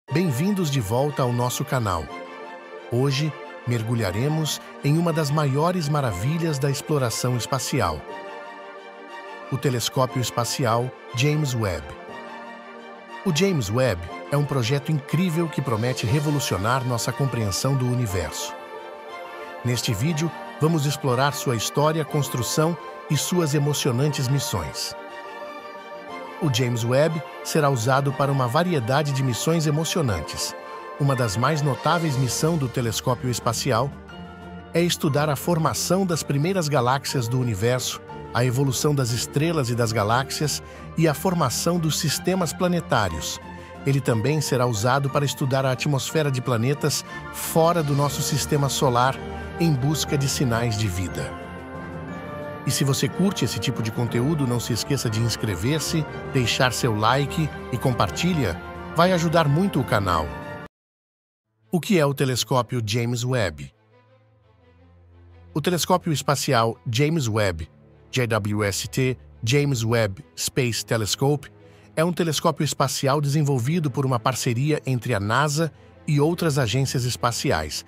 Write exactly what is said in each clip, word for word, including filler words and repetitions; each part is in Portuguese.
Bem-vindos de volta ao nosso canal. Hoje, mergulharemos em uma das maiores maravilhas da exploração espacial: o telescópio espacial James Webb. O James Webb é um projeto incrível que promete revolucionar nossa compreensão do universo. Neste vídeo, vamos explorar sua história, construção e suas emocionantes missões. O James Webb será usado para uma variedade de missões emocionantes. Uma das mais notáveis missões do telescópio espacial é estudar a formação das primeiras galáxias do universo, a evolução das estrelas e das galáxias e a formação dos sistemas planetários. Ele também será usado para estudar a atmosfera de planetas fora do nosso sistema solar em busca de sinais de vida. E se você curte esse tipo de conteúdo, não se esqueça de inscrever-se, deixar seu like e compartilha, vai ajudar muito o canal. O que é o telescópio James Webb? O telescópio espacial James Webb, J W S T, James Webb Space Telescope, é um telescópio espacial desenvolvido por uma parceria entre a NASA e outras agências espaciais,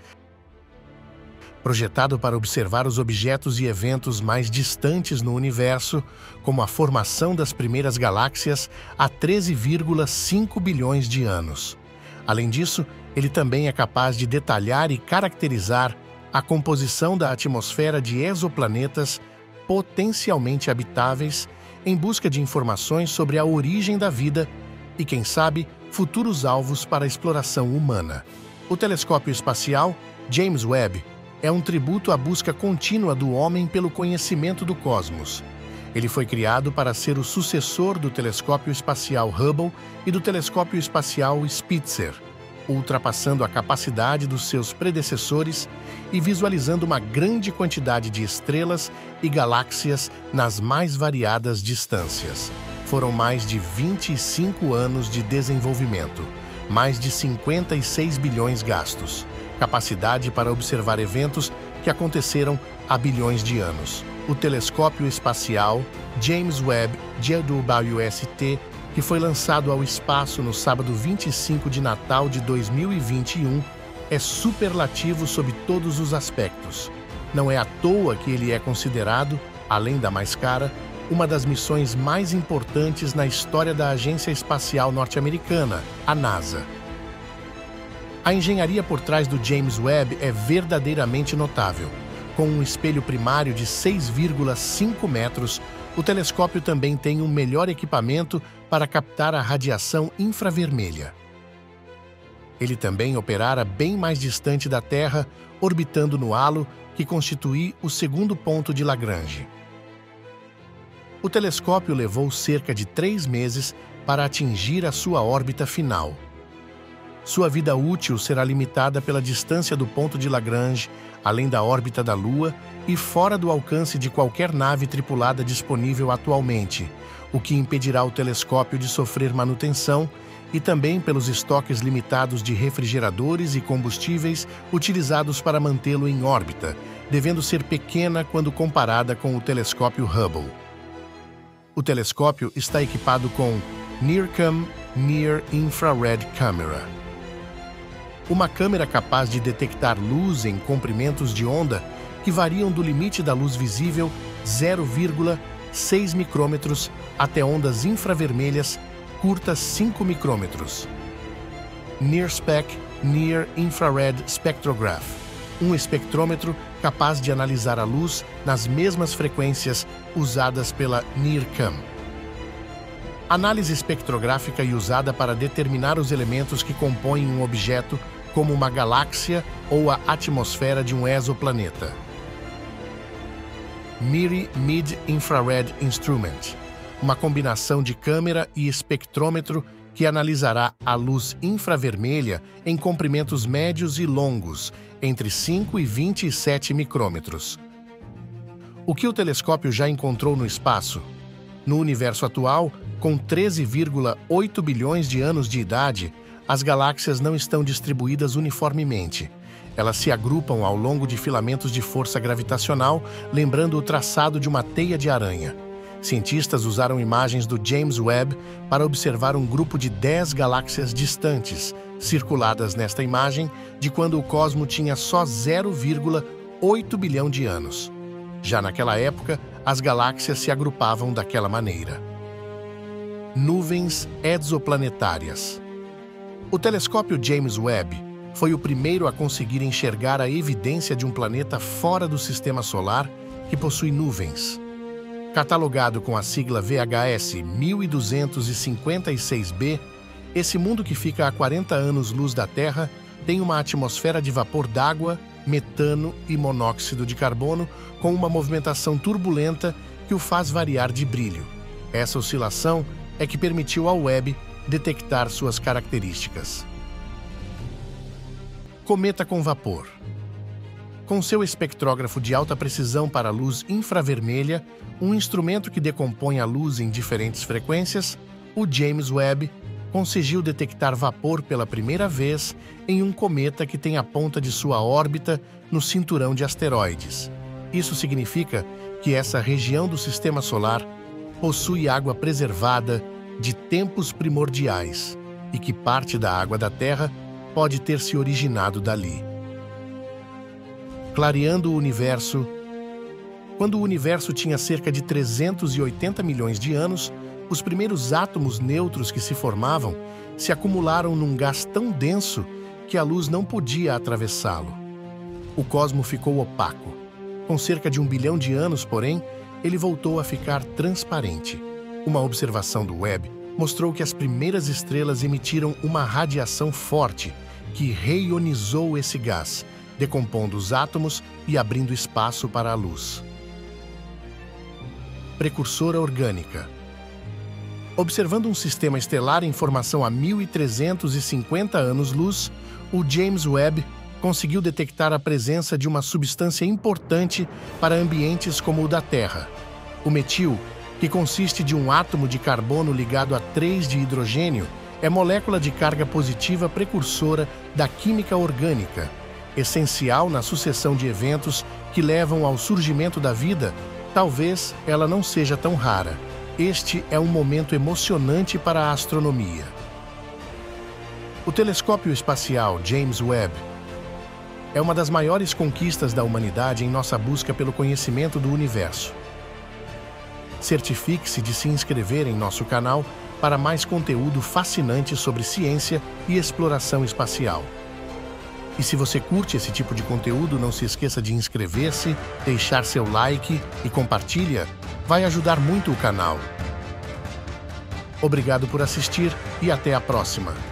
projetado para observar os objetos e eventos mais distantes no universo, como a formação das primeiras galáxias há treze vírgula cinco bilhões de anos. Além disso, ele também é capaz de detalhar e caracterizar a composição da atmosfera de exoplanetas potencialmente habitáveis em busca de informações sobre a origem da vida e, quem sabe, futuros alvos para a exploração humana. O telescópio espacial James Webb é um tributo à busca contínua do homem pelo conhecimento do cosmos. Ele foi criado para ser o sucessor do telescópio espacial Hubble e do telescópio espacial Spitzer, ultrapassando a capacidade dos seus predecessores e visualizando uma grande quantidade de estrelas e galáxias nas mais variadas distâncias. Foram mais de vinte e cinco anos de desenvolvimento, mais de cinquenta e seis bilhões gastos, capacidade para observar eventos que aconteceram há bilhões de anos. O telescópio espacial James Webb J W S T, que foi lançado ao espaço no sábado vinte e cinco de Natal de dois mil e vinte e um, é superlativo sob todos os aspectos. Não é à toa que ele é considerado, além da mais cara, uma das missões mais importantes na história da Agência Espacial Norte-Americana, a NASA. A engenharia por trás do James Webb é verdadeiramente notável. Com um espelho primário de seis vírgula cinco metros, o telescópio também tem um melhor equipamento para captar a radiação infravermelha. Ele também operara bem mais distante da Terra, orbitando no halo que constitui o segundo ponto de Lagrange. O telescópio levou cerca de três meses para atingir a sua órbita final. Sua vida útil será limitada pela distância do ponto de Lagrange, além da órbita da Lua e fora do alcance de qualquer nave tripulada disponível atualmente, o que impedirá o telescópio de sofrer manutenção, e também pelos estoques limitados de refrigeradores e combustíveis utilizados para mantê-lo em órbita, devendo ser pequena quando comparada com o telescópio Hubble. O telescópio está equipado com NIRCam Near Infrared Camera, uma câmera capaz de detectar luz em comprimentos de onda que variam do limite da luz visível zero vírgula seis micrômetros até ondas infravermelhas curtas cinco micrômetros. NIRSpec Near Infrared Spectrograph, um espectrômetro capaz de analisar a luz nas mesmas frequências usadas pela NIRCam. Análise espectrográfica e usada para determinar os elementos que compõem um objeto, como uma galáxia ou a atmosfera de um exoplaneta. MIRI Mid-Infrared Instrument, uma combinação de câmera e espectrômetro que analisará a luz infravermelha em comprimentos médios e longos, entre cinco e vinte e sete micrômetros. O que o telescópio já encontrou no espaço? No universo atual, com treze vírgula oito bilhões de anos de idade, as galáxias não estão distribuídas uniformemente. Elas se agrupam ao longo de filamentos de força gravitacional, lembrando o traçado de uma teia de aranha. Cientistas usaram imagens do James Webb para observar um grupo de dez galáxias distantes, circuladas nesta imagem de quando o cosmo tinha só zero vírgula oito bilhão de anos. Já naquela época, as galáxias se agrupavam daquela maneira. Nuvens exoplanetárias. O telescópio James Webb foi o primeiro a conseguir enxergar a evidência de um planeta fora do Sistema Solar que possui nuvens. Catalogado com a sigla V H S mil duzentos e cinquenta e seis b, esse mundo que fica a quarenta anos-luz da Terra tem uma atmosfera de vapor d'água, metano e monóxido de carbono com uma movimentação turbulenta que o faz variar de brilho. Essa oscilação é que permitiu ao Webb detectar suas características. Cometa com vapor. Com seu espectrógrafo de alta precisão para a luz infravermelha, um instrumento que decompõe a luz em diferentes frequências, o James Webb conseguiu detectar vapor pela primeira vez em um cometa que tem a ponta de sua órbita no cinturão de asteroides. Isso significa que essa região do Sistema Solar possui água preservada de tempos primordiais e que parte da água da Terra pode ter se originado dali. Clareando o universo. Quando o universo tinha cerca de trezentos e oitenta milhões de anos, os primeiros átomos neutros que se formavam se acumularam num gás tão denso que a luz não podia atravessá-lo. O cosmo ficou opaco. Com cerca de um bilhão de anos, porém, ele voltou a ficar transparente. Uma observação do Webb mostrou que as primeiras estrelas emitiram uma radiação forte que reionizou esse gás, decompondo os átomos e abrindo espaço para a luz. Precursora orgânica. Observando um sistema estelar em formação há mil trezentos e cinquenta anos-luz, o James Webb conseguiu detectar a presença de uma substância importante para ambientes como o da Terra. O metil, que consiste de um átomo de carbono ligado a três de hidrogênio, é molécula de carga positiva precursora da química orgânica, essencial na sucessão de eventos que levam ao surgimento da vida. Talvez ela não seja tão rara. Este é um momento emocionante para a astronomia. O telescópio espacial James Webb é uma das maiores conquistas da humanidade em nossa busca pelo conhecimento do universo. Certifique-se de se inscrever em nosso canal para mais conteúdo fascinante sobre ciência e exploração espacial. E se você curte esse tipo de conteúdo, não se esqueça de inscrever-se, deixar seu like e compartilha. Vai ajudar muito o canal. Obrigado por assistir e até a próxima.